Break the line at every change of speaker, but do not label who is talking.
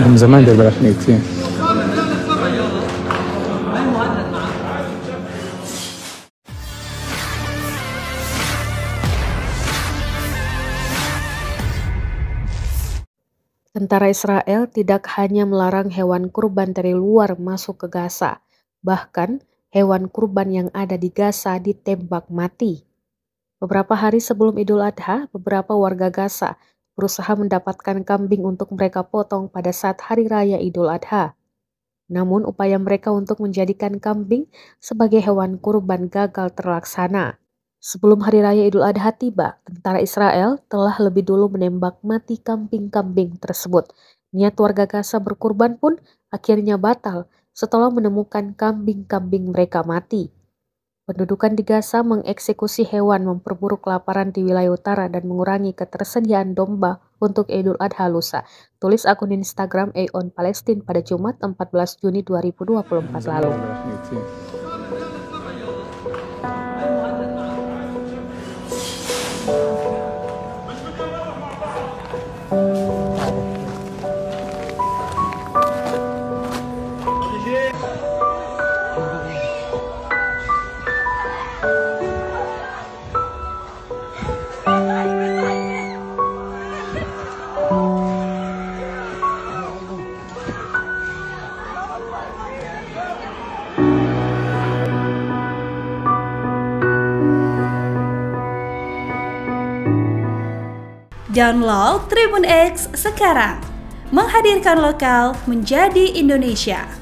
من زمان داير بالك كتير.
Tentara Israel tidak hanya melarang hewan kurban dari luar masuk ke Gaza, bahkan hewan kurban yang ada di Gaza ditembak mati. Beberapa hari sebelum Idul Adha, beberapa warga Gaza berusaha mendapatkan kambing untuk mereka potong pada saat Hari Raya Idul Adha. Namun upaya mereka untuk menjadikan kambing sebagai hewan kurban gagal terlaksana. Sebelum Hari Raya Idul Adha tiba, tentara Israel telah lebih dulu menembak mati kambing-kambing tersebut. Niat warga Gaza berkurban pun akhirnya batal setelah menemukan kambing-kambing mereka mati. Pendudukan di Gaza mengeksekusi hewan, memperburuk kelaparan di wilayah utara, dan mengurangi ketersediaan domba untuk Idul Adha lusa. Tulis akun Instagram Aeon Palestine pada Jumat 14 Juni 2024 lalu.
Download Tribun X sekarang, menghadirkan lokal menjadi Indonesia.